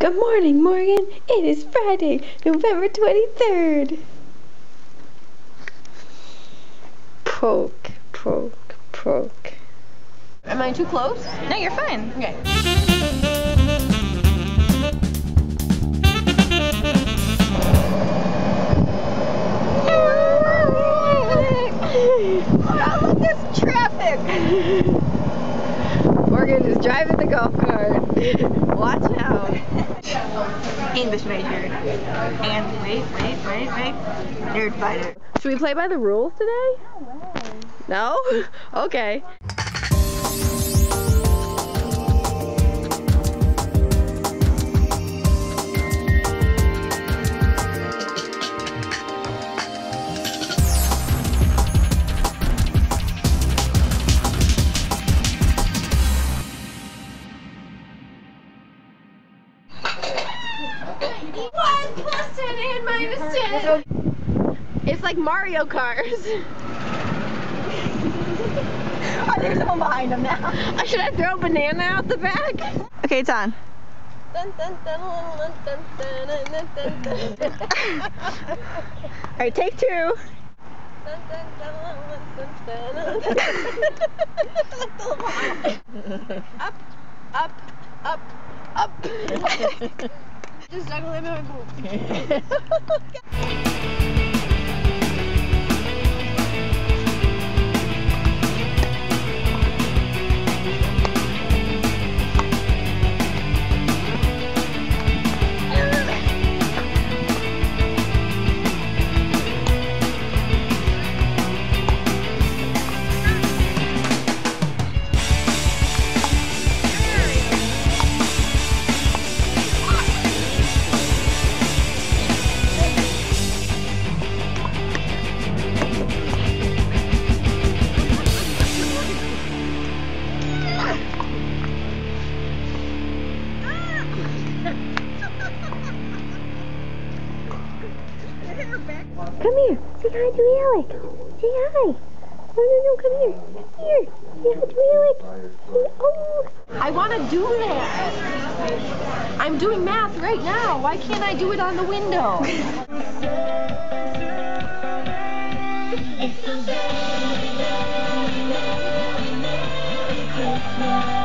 Good morning, Morgan. It is Friday, November 23rd. Poke, poke, poke. Am I too close? No, you're fine. Okay. Oh, look, there's traffic. Morgan is driving the golf cart. Watch out. English major. And wait. Nerd fighter. Should we play by the rules today? No? Okay. One person in my mistake. It's like Mario Kart. Oh, there's someone behind him now. Should I throw a banana out the back? Okay, it's on. Alright, take two. Up. Just juggle in my boot. Come here. Say hi to Alec. Say hi. No, come here. Here. Say hi to Alec. Oh. I want to do that. I'm doing math right now. Why can't I do it on the window? It's